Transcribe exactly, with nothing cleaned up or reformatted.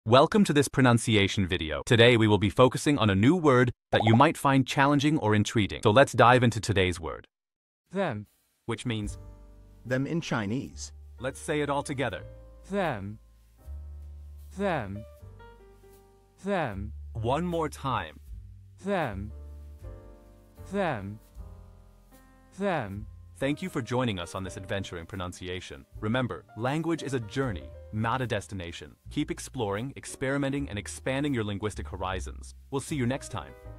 Welcome to this pronunciation video. Today we will be focusing on a new word that you might find challenging or intriguing. So let's dive into today's word. Them. Which means, Them in Chinese. let's say it all together. Them. Them. Them. One more time. Them. Them. Them. Thank you for joining us on this adventure in pronunciation. Remember, language is a journey, not a destination. Keep exploring, experimenting, and expanding your linguistic horizons. We'll see you next time.